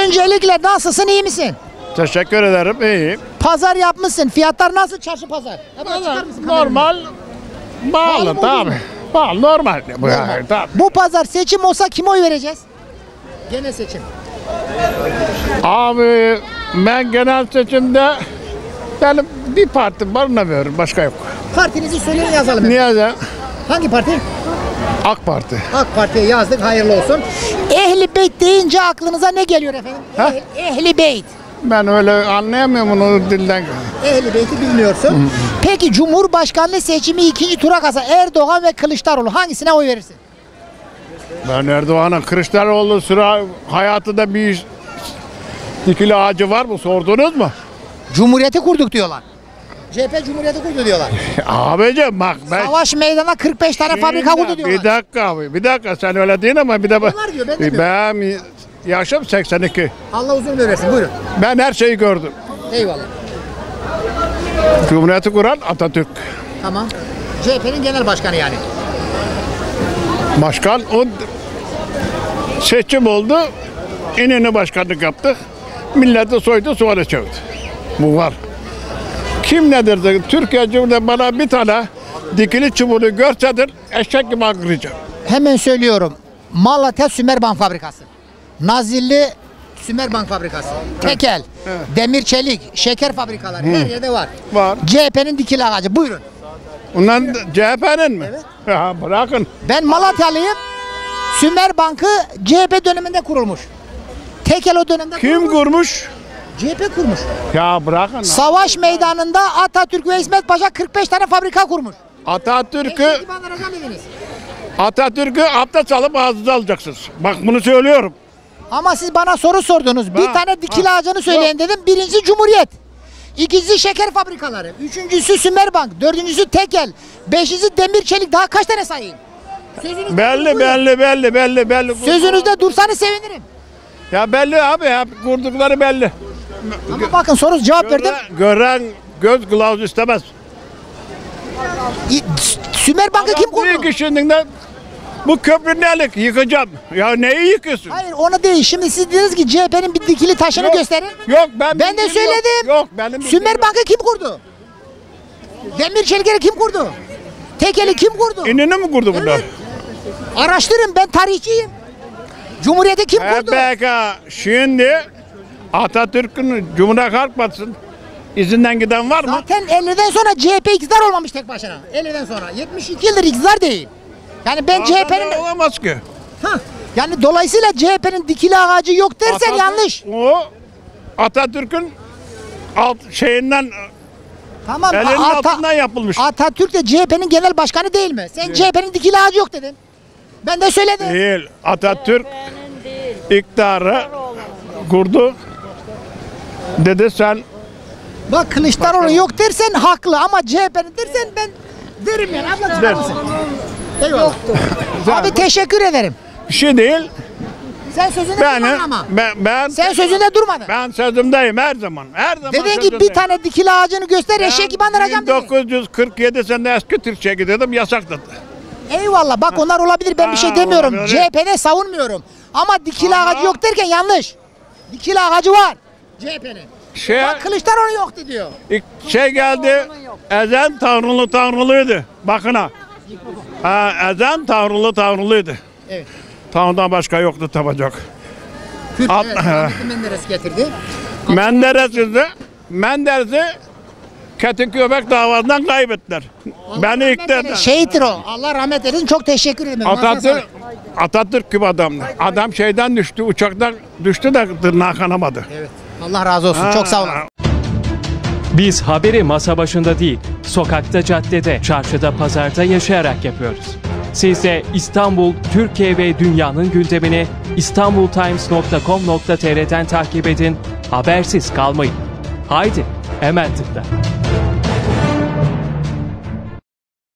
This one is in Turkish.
Öncelikle nasılsın, iyi misin? Teşekkür ederim, iyiyim. Pazar yapmışsın. Fiyatlar nasıl çarşı pazar? Çıkar mısın Normal, Pahalı mı, tabii. Pahalı, normal. Normal. Tabii. Bu pazar seçim olsa kime oy vereceğiz? Gene seçim. Abi ben genel seçimde yani bir parti var, ona veriyorum, başka yok. Partinizi söyleyin, yazalım. Niye de? Hangi parti? AK Parti. AK Parti'ye yazdık, hayırlı olsun. Ehli Beyt deyince aklınıza ne geliyor efendim? Ha? Ehli Beyt. Ben öyle anlayamıyorum onu dilden. Ehli Beyt'i bilmiyorsun. Peki Cumhurbaşkanlığı seçimi ikinci tura kalsa Erdoğan ve Kılıçdaroğlu hangisine oy verirsin? Ben Erdoğan'a, Kılıçdaroğlu sıra hayatında bir dikili ağacı var mı, sordunuz mu? Cumhuriyeti kurduk diyorlar. CHP Cumhuriyeti kurdu diyorlar. Abicim bak ben... Savaş meydana 45 tane fabrika kurdu diyorlar. Bir dakika abi, bir dakika, sen öyle değil ama bir de Onlar diyor, ben demiyorum. ben yaşım 82. Allah uzun ömür versin, buyurun. Ben her şeyi gördüm. Eyvallah. Cumhuriyeti kuran Atatürk. Tamam. CHP'nin genel başkanı yani. Başkan, o seçim oldu. İnönü başkanlık yaptı. Milleti soydu, sonra çöktü. Bu var. Kim nedir de Türkiye Cumhuriyeti bana bir tane dikili çubuğunu görsedir eşek gibi akıracağım. Hemen söylüyorum. Malatya Sümerbank Fabrikası. Nazilli Sümerbank Fabrikası. Tekel, demir çelik, şeker fabrikaları her yerde var. Var. CHP'nin dikili ağacı. Buyurun. Ondan CHP'nin mi? Evet. Ya bırakın. Ben Malatyalıyım. Sümerbank'ı CHP döneminde kurulmuş. Tekel o dönemde Kim kurmuş? CHP kurmuş. Ya bırakın. Savaş meydanında Atatürk ve İsmet Paşa 45 tane fabrika kurmuş. Atatürk'ü abdest alıp ağzınıza alacaksınız. Bak bunu söylüyorum. Ama siz bana soru sordunuz. Bir tane dikili ağacını söyleyin dedim. Birincisi Cumhuriyet. İkincisi şeker fabrikaları. Üçüncüsü Sümerbank. Dördüncüsü Tekel. Beşincisi demir çelik. Daha kaç tane sayayım? Belli. Sözünüzde dursanız sevinirim. Ya belli abi, ya kurdukları belli. Ama bakın soru cevap verdim. Gören göz kılavuz istemez. Sümerbank'ı kim kurdu? Büyük işinden bu köprü nelik yıkacağım. Ya neyi yıkıyorsun? Hayır onu değil. Şimdi siz dediniz ki CHP'nin bir dikili taşını gösterin. Yok Ben de söyledim. Yok benim Sümerbank'ı kim kurdu? Demir çelikleri kim kurdu? Tekel'i kim kurdu? İnönü mü kurdu bunlar? Evet. Araştırın, ben tarihçiyim. Cumhuriyeti kim kurdu? PKK şimdi Atatürk'ün Cumhuriyet Halk Partisi'nin izinden giden var mı? Zaten 50'den sonra CHP iktidar olmamış tek başına. 50'den sonra. 72 yıldır iktidar değil. Yani ben CHP'nin... Olamaz ki. Yani dolayısıyla CHP'nin dikili ağacı yok dersen yanlış. O Atatürk'ün şeyinden Tamam. elinin altından yapılmış. Atatürk de CHP'nin genel başkanı değil mi? Sen CHP'nin dikili ağacı yok dedin. Ben de söyledim. Değil. Atatürk iktidarı kurdu. Dedi sen Bak Kılıçdaroğlu yok dersen haklı ama CHP'nin dersen ben derim yani. Abla çıkar mısın? Eyvallah. Abi teşekkür ederim. bir şey değil. Sen sözünde durmadın ama. Sen sözünde durmadın. Ben sözümdeyim her zaman. Her zaman Dedin ki sözümdeyim. bir tane dikili ağacını göster eşek gibi andıracağım dedin. 1947 senede eski Türkçe gidiyordum, yasakladı. Eyvallah bak onlar olabilir, ben bir şey demiyorum. CHP'de savunmuyorum. Ama dikili ağacı yok derken yanlış. Dikili ağacı var CHP'nin. Bak Kılıçdaroğlu yoktu diyor. Şey geldi, ezen tanrılıydı. Bakın ha. Ezen tanrılıydı. Evet. Tanrı'dan başka yoktu tapacak. Kürt Menderes getirdi. Menderes'i Ketinköbek davasından kaybettiler. Beni iktidarda. Şehittir o. Allah rahmet eylesin. Çok teşekkür ederim. Atatürk gibi adamdı. Adam şeyden düştü, uçaktan düştü de tırnağı kanamadı. Evet. Allah razı olsun. Çok sağ olun. Biz haberi masa başında değil, sokakta, caddede, çarşıda, pazarda yaşayarak yapıyoruz. Siz de İstanbul, Türkiye ve dünyanın gündemini istanbultimes.com.tr'den takip edin, habersiz kalmayın. Haydi, hemen tıkla.